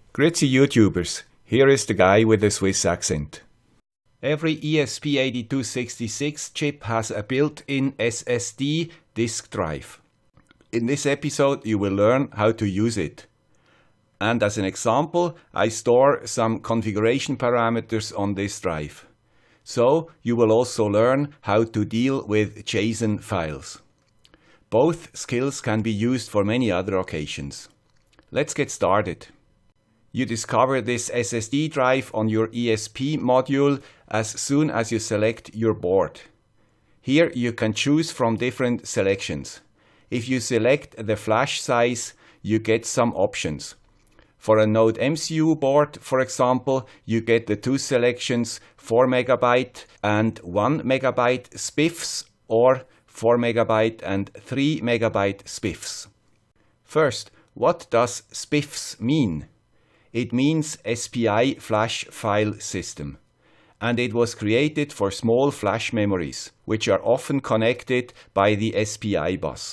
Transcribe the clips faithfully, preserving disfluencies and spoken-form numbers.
Grüezi YouTubers, here is the guy with the Swiss accent. Every E S P eighty-two sixty-six chip has a built-in S S D disk drive. In this episode you will learn how to use it. And as an example, I store some configuration parameters on this drive. So you will also learn how to deal with JSON files. Both skills can be used for many other occasions. Let's get started. You discover this S S D drive on your E S P module as soon as you select your board. Here you can choose from different selections. If you select the flash size, you get some options. For a Node M C U board, for example, you get the two selections four megabyte and one megabyte SPIFFS or four megabyte and three megabyte SPIFFS. First, what does SPIFFS mean? It means S P I flash file system, and it was created for small flash memories, which are often connected by the S P I bus.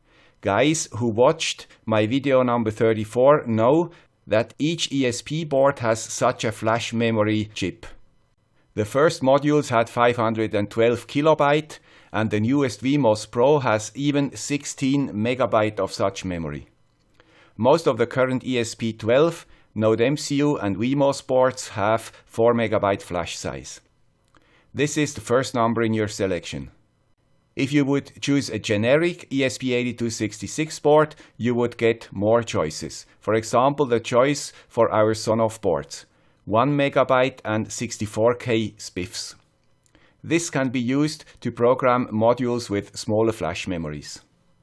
Guys who watched my video number thirty-four know that each E S P board has such a flash memory chip. The first modules had five hundred twelve kilobyte, and the newest V MOS Pro has even sixteen megabyte of such memory. Most of the current E S P twelve, Node M C U and V MOS boards have four megabyte flash size. This is the first number in your selection. If you would choose a generic E S P eighty-two sixty-six board, you would get more choices. For example, the choice for our Sonoff boards, one megabyte and sixty-four K SPIFFS. This can be used to program modules with smaller flash memories.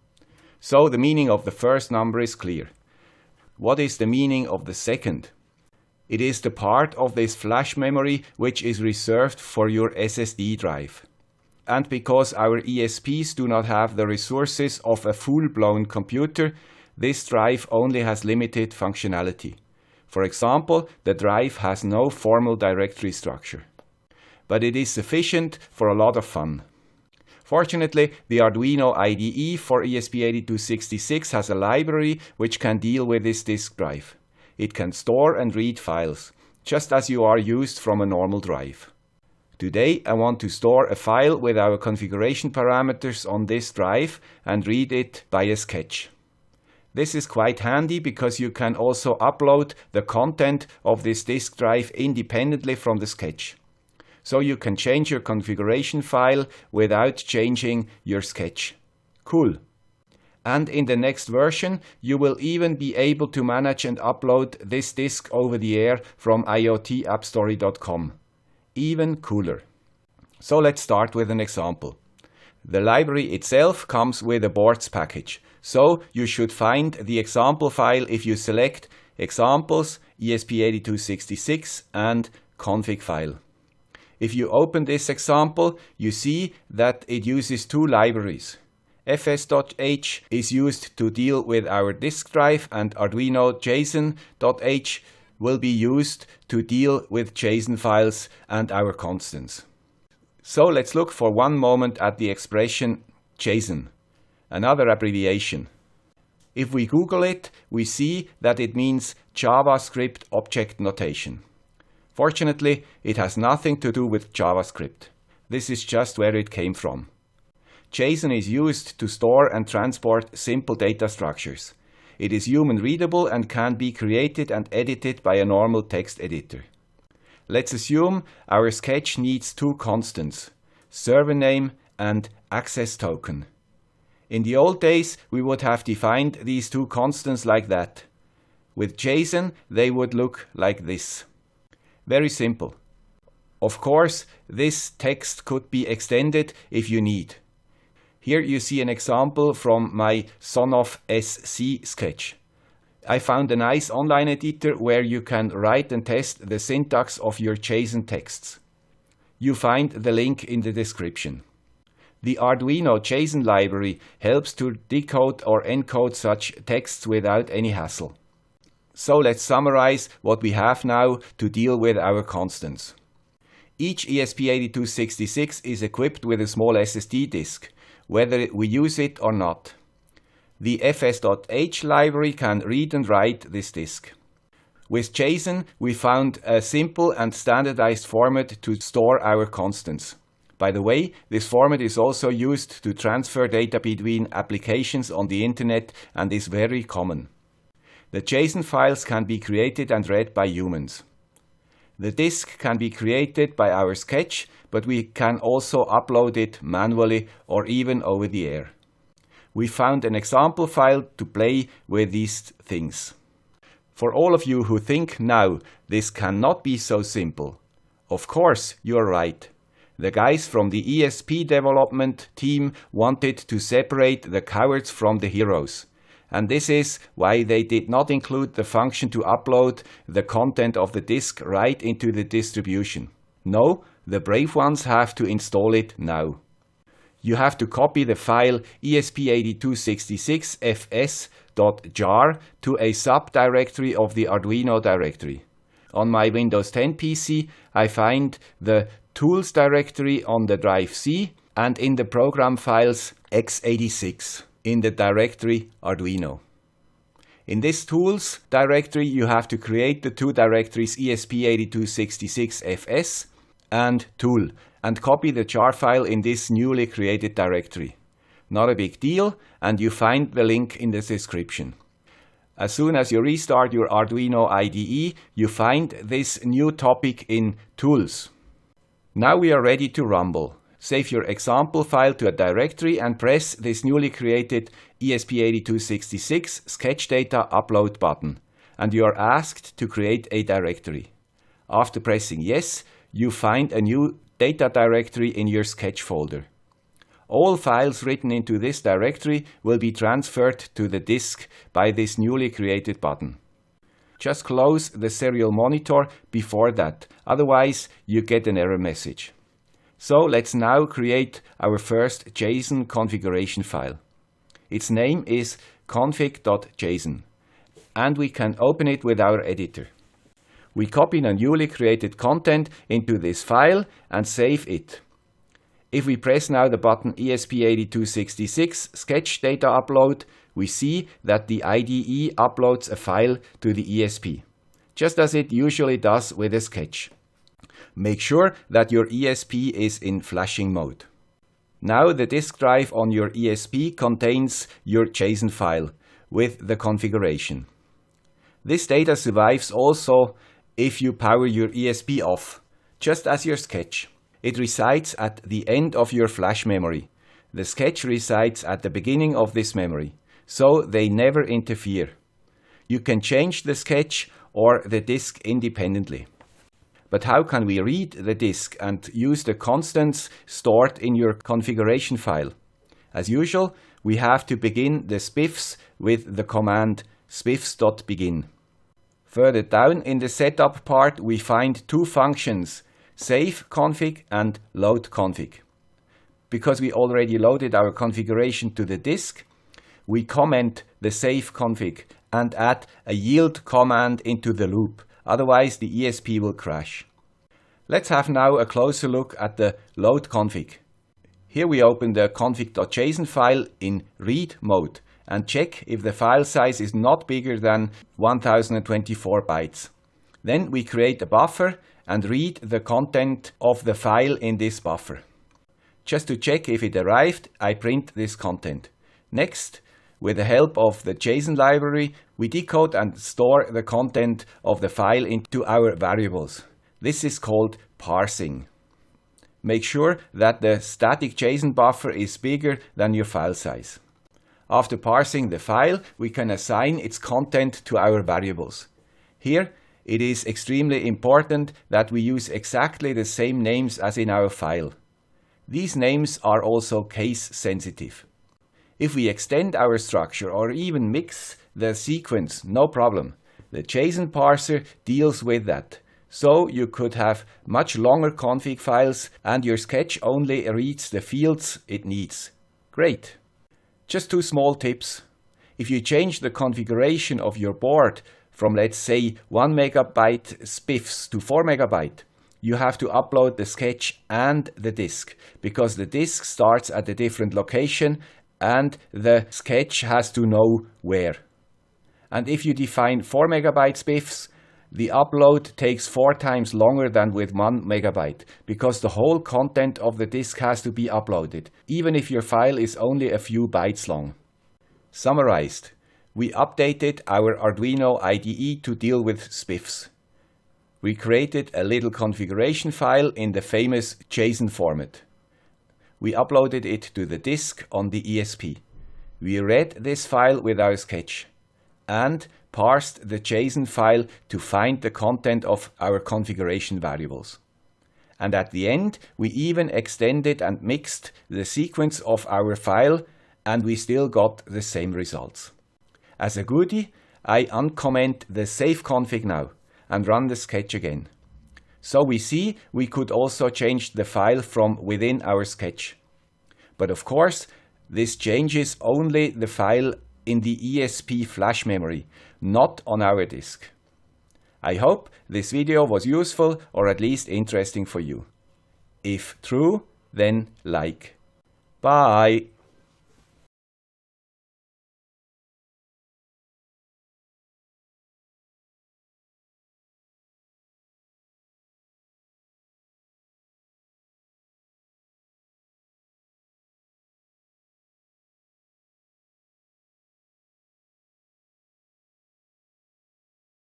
So the meaning of the first number is clear. What is the meaning of the second? It is the part of this flash memory which is reserved for your S S D drive. And because our E S Ps do not have the resources of a full-blown computer, this drive only has limited functionality. For example, the drive has no formal directory structure. But it is sufficient for a lot of fun. Fortunately, the Arduino I D E for E S P eighty-two sixty-six has a library which can deal with this disk drive. It can store and read files, just as you are used from a normal drive. Today I want to store a file with our configuration parameters on this drive and read it by a sketch. This is quite handy because you can also upload the content of this disk drive independently from the sketch. So you can change your configuration file without changing your sketch. Cool. And in the next version, you will even be able to manage and upload this disk over the air from I O T app story dot com. Even cooler. So let's start with an example. The library itself comes with a boards package. So you should find the example file if you select Examples, E S P eighty-two sixty-six and Config file. If you open this example, you see that it uses two libraries. F S dot H is used to deal with our disk drive, and Arduino JSON dot H will be used to deal with JSON files and our constants. So let's look for one moment at the expression JSON, another abbreviation. If we Google it, we see that it means JavaScript Object Notation. Fortunately, it has nothing to do with JavaScript. This is just where it came from. JSON is used to store and transport simple data structures. It is human readable and can be created and edited by a normal text editor. Let's assume our sketch needs two constants, server name and access token. In the old days, we would have defined these two constants like that. With JSON, they would look like this. Very simple. Of course, this text could be extended if you need. Here you see an example from my Sonoff S C sketch. I found a nice online editor where you can write and test the syntax of your JSON texts. You find the link in the description. The Arduino JSON library helps to decode or encode such texts without any hassle. So let's summarize what we have now to deal with our constants. Each E S P eighty-two sixty-six is equipped with a small S S D disk, whether we use it or not. The F S dot H library can read and write this disk. With JSON, we found a simple and standardized format to store our constants. By the way, this format is also used to transfer data between applications on the internet and is very common. The JSON files can be created and read by humans. The disk can be created by our sketch, but we can also upload it manually or even over the air. We found an example file to play with these things. For all of you who think now this cannot be so simple, of course you're right. The guys from the E S P development team wanted to separate the cowards from the heroes. And this is why they did not include the function to upload the content of the disk right into the distribution. No, the brave ones have to install it now. You have to copy the file E S P eight two six six F S dot jar to a subdirectory of the Arduino directory. On my Windows ten P C, I find the Tools directory on the drive C and in the program files x eighty-six in the directory Arduino. In this Tools directory, you have to create the two directories E S P eight two six six F S and Tool and copy the jar file in this newly created directory. Not a big deal, and you find the link in the description. As soon as you restart your Arduino I D E, you find this new topic in Tools. Now we are ready to rumble. Save your example file to a directory and press this newly created E S P eight two six six sketch data upload button, and you are asked to create a directory. After pressing yes, you find a new data directory in your sketch folder. All files written into this directory will be transferred to the disk by this newly created button. Just close the serial monitor before that, otherwise you get an error message. So let's now create our first JSON configuration file. Its name is config dot json, and we can open it with our editor. We copy the newly created content into this file and save it. If we press now the button E S P eight two six six sketch data upload, we see that the I D E uploads a file to the E S P, just as it usually does with a sketch. Make sure that your E S P is in flashing mode. Now the disk drive on your E S P contains your JSON file with the configuration. This data survives also if you power your E S P off, just as your sketch. It resides at the end of your flash memory. The sketch resides at the beginning of this memory, so they never interfere. You can change the sketch or the disk independently. But how can we read the disk and use the constants stored in your configuration file? As usual, we have to begin the SPIFFS with the command spiffs dot begin. Further down in the setup part, we find two functions, save config and load config. Because we already loaded our configuration to the disk, we comment the save config and add a yield command into the loop, otherwise the E S P will crash. Let's have now a closer look at the load config. Here we open the config dot json file in read mode and check if the file size is not bigger than one thousand twenty-four bytes. Then we create a buffer and read the content of the file in this buffer. Just to check if it arrived, I print this content. Next, with the help of the JSON library, we decode and store the content of the file into our variables. This is called parsing. Make sure that the static JSON buffer is bigger than your file size. After parsing the file, we can assign its content to our variables. Here, it is extremely important that we use exactly the same names as in our file. These names are also case sensitive. If we extend our structure or even mix the sequence, no problem. The JSON parser deals with that. So you could have much longer config files and your sketch only reads the fields it needs. Great! Just two small tips. If you change the configuration of your board from, let's say, one megabyte SPIFFS to four megabyte, you have to upload the sketch and the disk, because the disk starts at a different location and the sketch has to know where. And if you define four megabyte SPIFFS, The upload takes four times longer than with one megabyte, because the whole content of the disk has to be uploaded, even if your file is only a few bytes long. Summarized, we updated our Arduino I D E to deal with SPIFFS. We created a little configuration file in the famous JSON format. We uploaded it to the disk on the E S P. We read this file with our sketch and parsed the JSON file to find the content of our configuration variables. And at the end, we even extended and mixed the sequence of our file, and we still got the same results. As a goodie, I uncomment the save config now and run the sketch again. So we see we could also change the file from within our sketch. But of course, this changes only the file in the E S P flash memory, not on our disk. I hope this video was useful or at least interesting for you. If true, then like. Bye!